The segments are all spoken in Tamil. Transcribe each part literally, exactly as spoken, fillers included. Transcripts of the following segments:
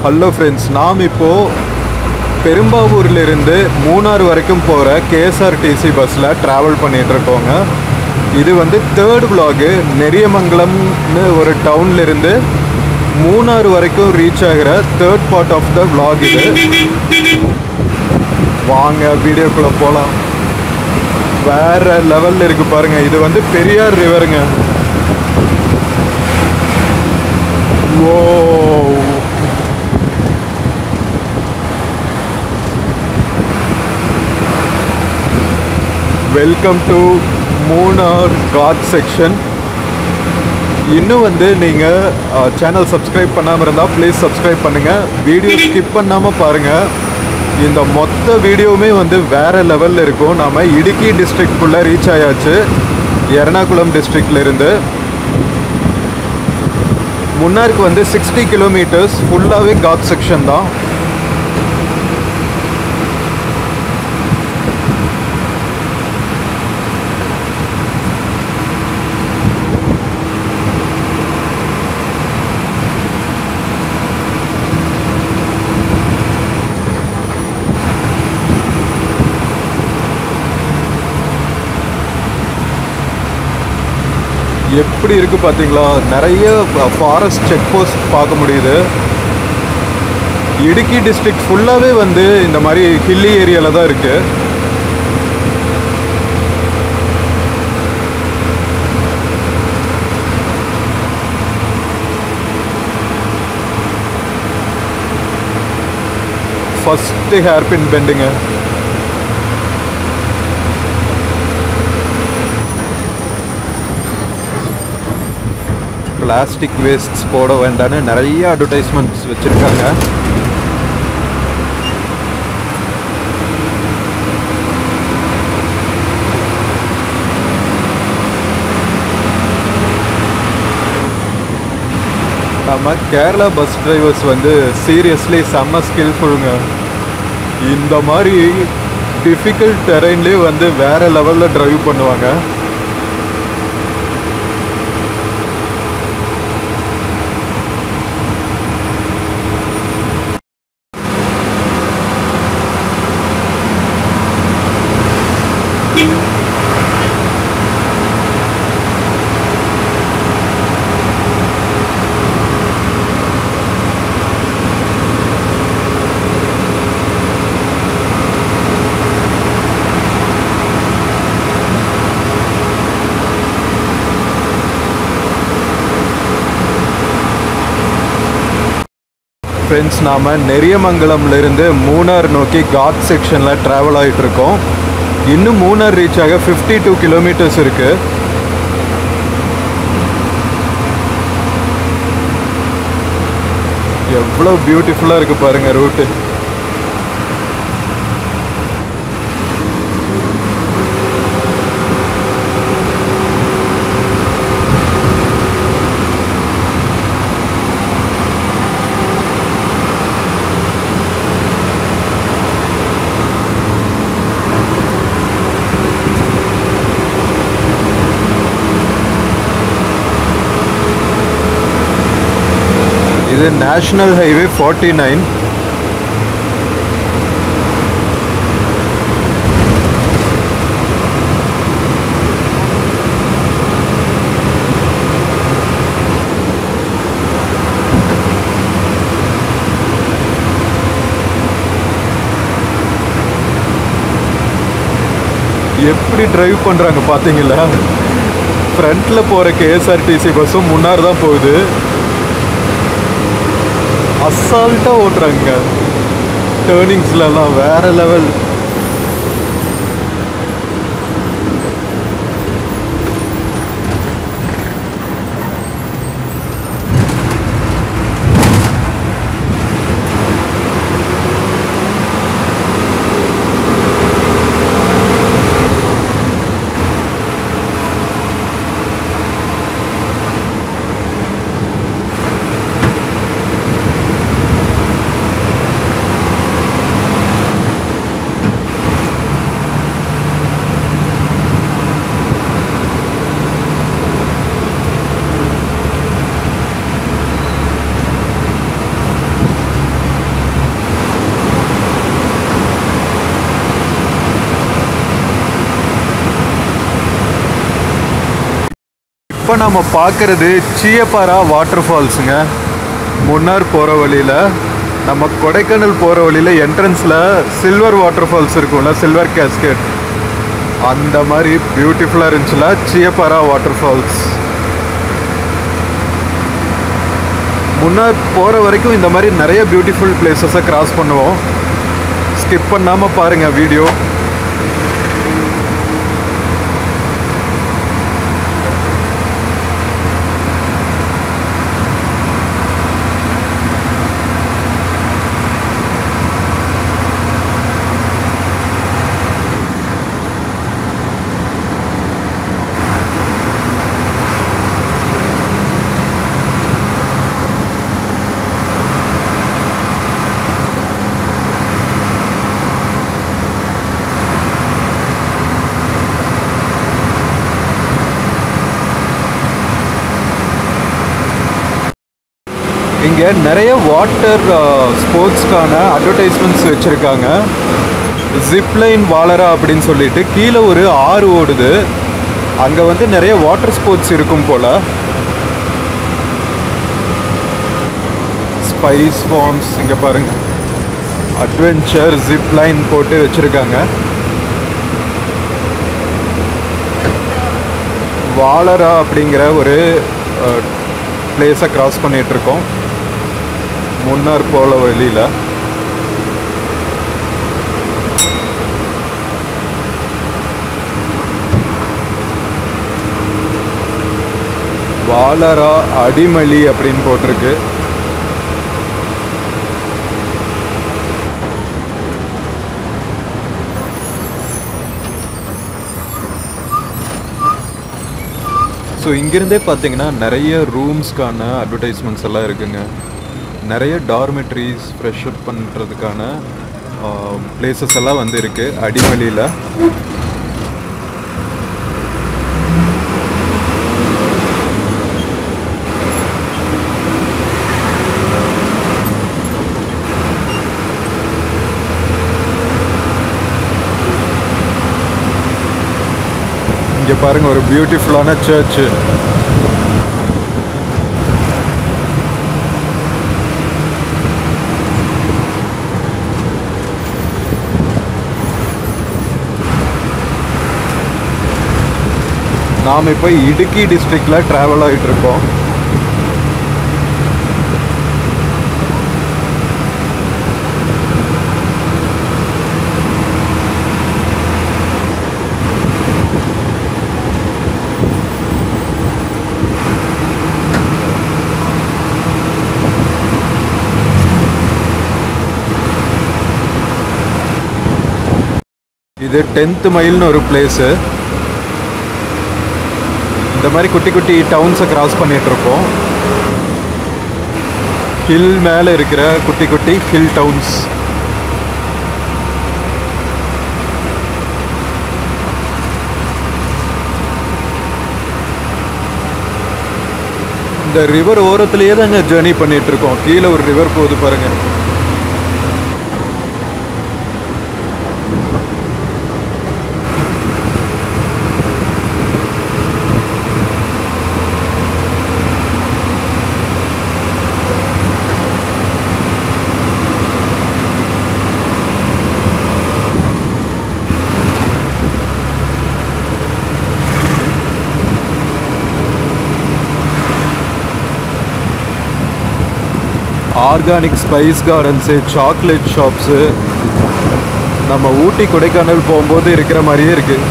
ஹலோ ஃப்ரெண்ட்ஸ், நாம் இப்போது பெரும்பாவூர்லேருந்து மூணார் வரைக்கும் போகிற கேஎஸ்ஆர்டிசி பஸ்ஸில் ட்ராவல் பண்ணிகிட்ருக்கோங்க. இது வந்து தேர்ட் விலாகு. நெரியமங்கலம்னு ஒரு டவுன்லேருந்து மூணார் வரைக்கும் ரீச் ஆகிற third part of the vlog இது. வாங்க வீடியோக்குள்ளே போகலாம். வேறு லெவலில் இருக்குது பாருங்கள். இது வந்து பெரியார் ரிவருங்க. Oh, welcome to Munnar ghat section. இன்னும் வந்து நீங்கள் சேனல் சப்ஸ்கிரைப் பண்ணாமல் இருந்தால் ப்ளீஸ் சப்ஸ்கிரைப் பண்ணுங்கள். வீடியோ ஸ்கிப் பண்ணாமல் பாருங்கள். இந்த மொத்த வீடியோவுமே வந்து வேறு லெவலில் இருக்கும். நாம் இடுக்கி டிஸ்ட்ரிக்ட்குள்ளே ரீச் ஆயாச்சு. எர்ணாகுளம் டிஸ்ட்ரிக்ட்லேருந்து முன்னாருக்கு வந்து சிக்ஸ்டி கிலோமீட்டர்ஸ் ஃபுல்லாகவே காட் செக்ஷன் தான். எப்படி இருக்குது பார்த்தீங்களா? நிறைய ஃபாரஸ்ட் செக் போஸ்ட் பார்க்க முடியுது. இடுக்கி டிஸ்ட்ரிக்ட் ஃபுல்லாகவே வந்து இந்த மாதிரி ஹில்லி ஏரியாவில் தான் இருக்குது. ஃபஸ்ட்டு ஹேர்பின் பெண்டுங்க. பிளாஸ்டிக் வேஸ்ட்ஸ் போட வேண்டான்னு நிறைய அட்வர்டைஸ்மெண்ட்ஸ் வச்சுருக்காங்க. நம்ம கேரளா பஸ் டிரைவர்ஸ் வந்து சீரியஸ்லி செம்ம ஸ்கில்ஃபுல்லுங்க. இந்த மாதிரி டிஃபிகல்ட் டெரெயின்லேயே வந்து வேறு லெவலில் ட்ரைவ் பண்ணுவாங்க. ஃப்ரெண்ட்ஸ், நாம் நெரியமங்கலம்லேருந்து மூணார் நோக்கி காட் செக்ஷனில் ட்ராவல் ஆகிட்டுருக்கோம். இன்னும் மூணார் ரீச் ஆக ஃபிஃப்டி டூ கிலோமீட்டர்ஸ் இருக்குது. எவ்வளோ பியூட்டிஃபுல்லாக இருக்குது பாருங்கள் ரூட்டு. இது நேஷனல் ஹைவே ஃபார்ட்டி நைன். எப்படி டிரைவ் பண்ணுறாங்க பார்த்தீங்களா? ஃப்ரண்ட்டில் போகிற கேஎஸ்ஆர்டிசி பஸ்ஸும் முன்னார் தான் போகுது. அசால்ட்டாக ஓட்டுறாங்க. டேர்னிங்ஸ்லாம் வேறு லெவல். இப்போ நம்ம பார்க்குறது சியப்பாரா வாட்டர் ஃபால்ஸுங்க. முன்னார் போகிற வழியில், நம்ம கொடைக்கானல் போகிற வழியில் என்ட்ரன்ஸில் சில்வர் வாட்டர் ஃபால்ஸ் இருக்கும்ல, சில்வர் கேஸ்கேட், அந்த மாதிரி பியூட்டிஃபுல்லாக இருந்துச்சுல சியப்பாரா வாட்டர் ஃபால்ஸ். முன்னார் போகிற வரைக்கும் இந்த மாதிரி நிறைய பியூட்டிஃபுல் பிளேசஸை கிராஸ் பண்ணுவோம். ஸ்கிப் பண்ணாமல் பாருங்கள் வீடியோ. இங்கே நிறைய வாட்டர் ஸ்போர்ட்ஸ்க்கான அட்வர்டைஸ்மெண்ட்ஸ் வச்சுருக்காங்க. ஜிப்லைன் வாலரா அப்படின்னு சொல்லிட்டு கீழே ஒரு ஆறு ஓடுது. அங்கே வந்து நிறைய வாட்டர் ஸ்போர்ட்ஸ் இருக்கும் போல். ஸ்பைஸ் ஃபார்ம்ஸ் இங்கே பாருங்கள், அட்வென்ச்சர் ஜிப்லைன் போட்டு வச்சுருக்காங்க. வாலரா அப்படிங்கிற ஒரு பிளேஸை கிராஸ் பண்ணிகிட்ருக்கோம் முன்னார் போல வழியில். வாலரா அடிமலி அப்படின்னு போட்டிருக்கு. ஸோ இங்கிருந்தே பார்த்தீங்கன்னா நிறைய ரூம்ஸ்க்கான அட்வர்டைஸ்மெண்ட்ஸ் எல்லாம் இருக்குங்க. நிறைய டார்மெட்ரிஸ் ஃப்ரெஷ் அப் பண்ணுறதுக்கான பிளேசஸ் எல்லாம் வந்து இருக்குது அடிமலியில். இங்கே பாருங்கள், ஒரு பியூட்டிஃபுல்லான சர்ச்சு. நாம் இப்போ இடுக்கி டிஸ்ட்ரிக்டில் ட்ராவல் ஆகிட்டு இருக்கோம். இது டென்த் மைல்னு ஒரு பிளேஸு. இந்த மாதிரி குட்டி குட்டி டவுன்ஸை கிராஸ் பண்ணிகிட்ருக்கோம். ஹில் மேலே இருக்கிற குட்டி குட்டி ஹில் டவுன்ஸ். இந்த ரிவர் ஓரத்துலேயே தாங்க ஜேர்னி பண்ணிகிட்ருக்கோம். கீழே ஒரு ரிவர் போகுது பாருங்கள். Organic spice gardens, chocolate shops நம்ம ஊட்டி கொடைக்கானல் போகும்போது இருக்கிற மாதிரியே இருக்குது.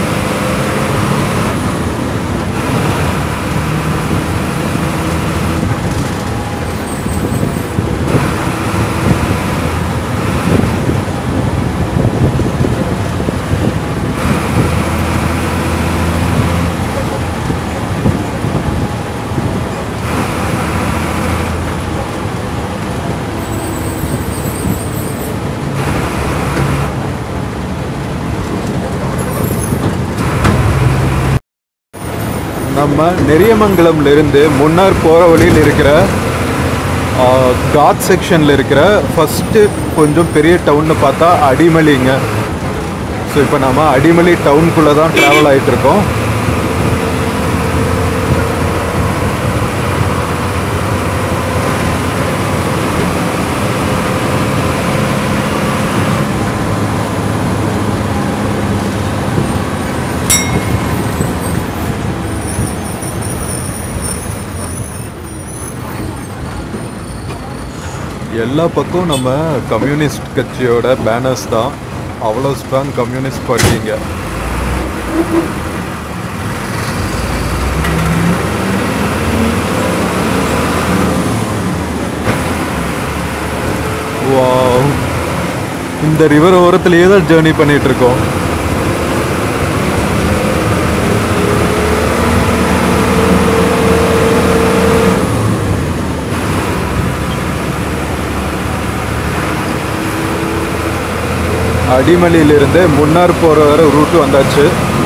நம்ம நெரியமங்கலம்லேருந்து முன்னார் போகிற வழியில் இருக்கிற காட் செக்ஷனில் இருக்கிற ஃபஸ்ட்டு கொஞ்சம் பெரிய டவுன்னு பார்த்தா அடிமலிங்க. ஸோ இப்போ நம்ம அடிமலி டவுனுக்குள்ளே தான் ட்ராவல் ஆகிட்டுருக்கோம். எல்லா பக்கம் நம்ம கம்யூனிஸ்ட் கட்சியோட பேனர்ஸ் தான். அவ்வளோ ஸ்ட்ராங் கம்யூனிஸ்ட் பார்ட்டிங்க. வாவ், இந்த ரிவர் ஓரத்துலேயே தான் ஜேர்னி பண்ணிட்டு இருக்கோம். அடிமலியிலிருந்து முன்னார் போகிற வர ரூட்டு வந்தாச்சு.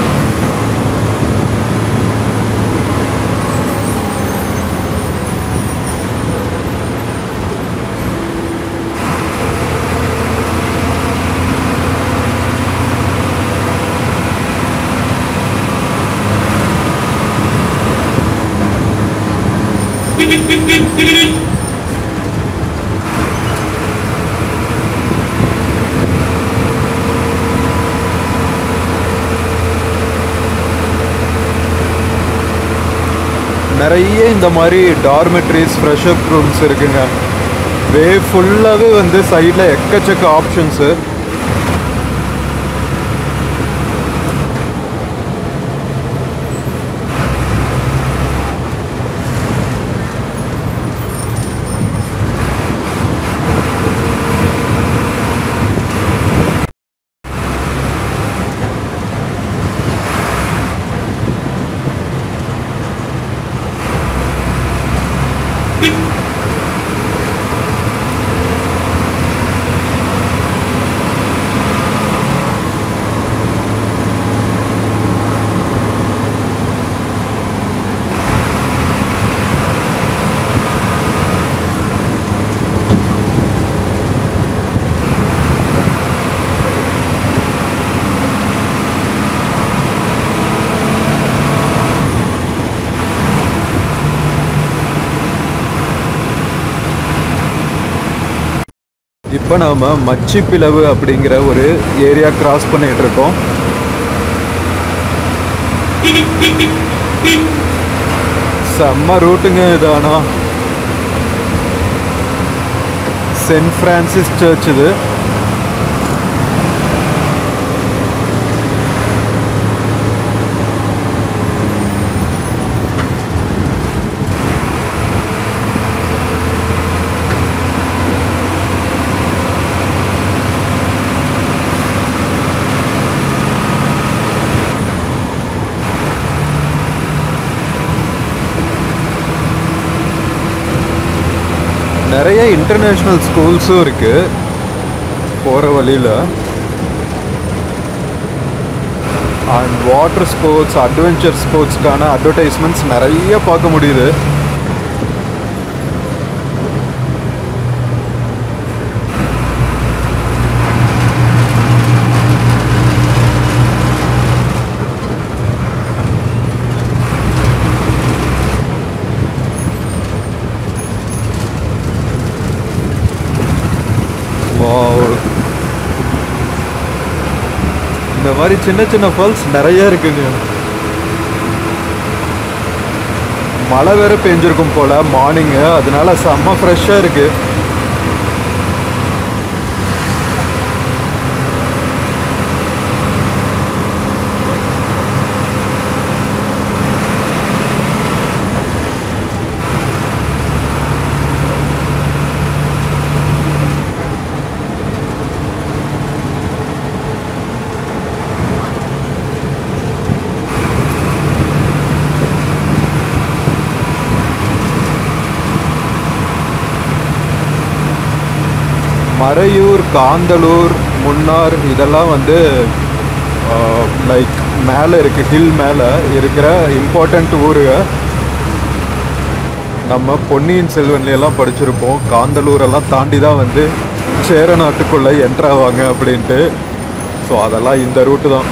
நிறைய இந்த மாதிரி டார்மெட்ரிஸ், ஃப்ரெஷப் ரூம்ஸ் இருக்குங்க. வே ஃபுல்லாகவே வந்து சைடில் எக்கச்சக்க ஆப்ஷன்ஸு. இப்போ நாம் மச்சிப்பிளவு அப்படிங்கிற ஒரு ஏரியா கிராஸ் பண்ணிகிட்டு இருக்கோம். செம்ம ரூட்டுங்க இதானா. சென்ட் பிரான்சிஸ் சர்ச் இது. நிறைய இன்டர்நேஷ்னல் ஸ்கூல்ஸும் இருக்குது போகிற வழியில். அண்ட் வாட்டர் ஸ்போர்ட்ஸ், அட்வென்ச்சர் ஸ்போர்ட்ஸ்க்கான அட்வர்டைஸ்மெண்ட்ஸ் நிறைய பார்க்க முடியுது. இந்த மாதிரி சின்ன சின்ன ஃபால்ஸ் நிறைய இருக்குங்க. மழை வேற பெஞ்சிருக்கும் போல மார்னிங்கு, அதனால செம்ம ஃப்ரெஷ்ஷாக இருக்கு. மறையூர், காந்தலூர், முன்னார் இதெல்லாம் வந்து லைக் மேலே இருக்குது, ஹில் மேலே இருக்கிற இம்பார்ட்டண்ட் ஊருங்க. நம்ம பொன்னியின் செல்வன்லையெல்லாம் படிச்சிருப்போம், காந்தலூரெல்லாம் தாண்டி தான் வந்து சேர நாட்டுக்குள்ளே என்ட்ராவாங்க அப்படின்ட்டு. ஸோ அதெல்லாம் இந்த ரூட்டு தான்.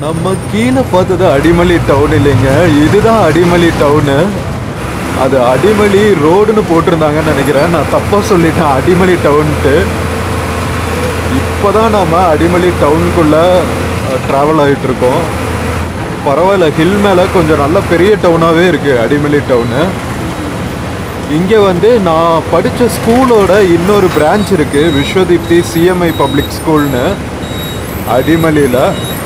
நம்ம கீழே பார்த்தது அடிமலி டவுன் இல்லைங்க, இதுதான் அடிமலி டவுனு. அது அடிமலி ரோடுன்னு போட்டிருந்தாங்கன்னு நினைக்கிறேன், நான் தப்பாக சொல்லிட்டேன் அடிமலி டவுன்ட்டு. இப்போ தான் நாம் அடிமலி டவுனுக்குள்ளே ட்ராவல் ஆகிட்டுருக்கோம். பரவாயில்ல, ஹில் மேலே கொஞ்சம் நல்ல பெரிய டவுனாகவே இருக்குது அடிமலி டவுனு. இங்கே வந்து நான் படித்த ஸ்கூலோட இன்னொரு பிரான்ச் இருக்குது, விஸ்வதீப்தி சிஎம்ஐ பப்ளிக் ஸ்கூல்னு அடிமலியில்.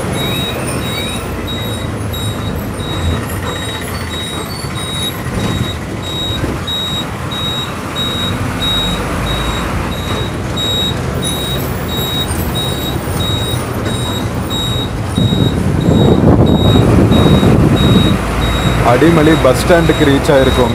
அடிமலி பஸ் ஸ்டாண்டுக்கு ரீச் ஆகிருக்கோங்க.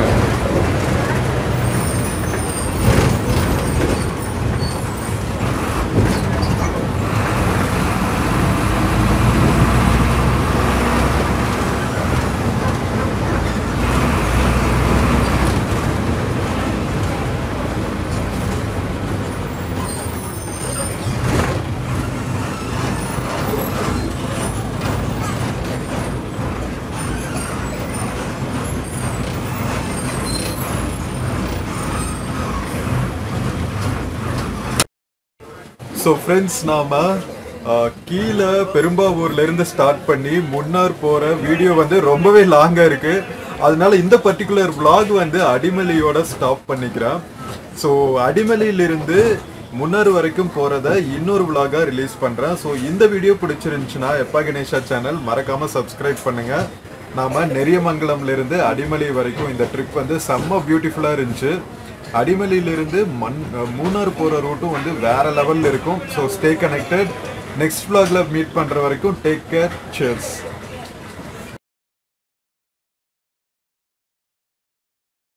ஸோ ஃப்ரெண்ட்ஸ், நாம் கீழே பெரும்பாவூர்லேருந்து ஸ்டார்ட் பண்ணி முன்னார் போகிற வீடியோ வந்து ரொம்பவே லாங்காக இருக்குது. அதனால இந்த பர்டிகுலர் vlog வந்து அடிமலியோட ஸ்டாப் பண்ணிக்கிறேன். ஸோ அடிமலியிலிருந்து முன்னார் வரைக்கும் போகிறத இன்னொரு vlog-ஆ ரிலீஸ் பண்ணுறேன். ஸோ இந்த வீடியோ பிடிச்சிருந்துச்சுன்னா எப்பா கணேஷா சேனல் மறக்காமல் சப்ஸ்கிரைப் பண்ணுங்கள். நாம் நெரியமங்கலம்லேருந்து அடிமலி வரைக்கும் இந்த ட்ரிப் வந்து செம்ம பியூட்டிஃபுல்லாக இருந்துச்சு. அடிமலியிலிருந்து மண் மூணார் போகிற ரூட்டும் வந்து வேறு லெவலில் இருக்கும். So stay connected. நெக்ஸ்ட் vlog-ல மீட் பண்ணுற வரைக்கும் டேக் கேர், சியர்ஸ்.